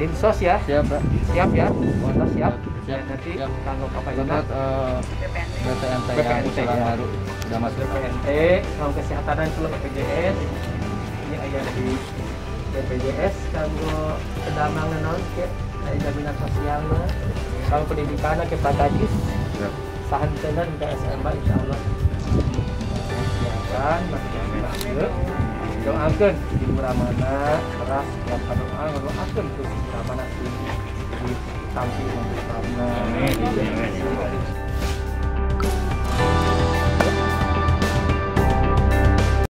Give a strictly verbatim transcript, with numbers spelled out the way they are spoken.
Dinsos ya. Siap, Pak. Siap ya. Motor siap. Siap. Ya, nanti Siap. kanggo kapan Buat eh, B P N T. B P N T B P N yang T, usulan ya. baru sudah masuk. B P N T, kanggo kesehatan dan seluruh B P J S. Ini ayah di B P J S kanggo kedamangan naon ke aya jaminan sosialna. Kanggo pendidikan ke Pagajis. Siap. Sahantenan ke S M A insyaallah. Siapkan, masih doakan di Ramana keras dan doa doakan terus Ramana di tampil karena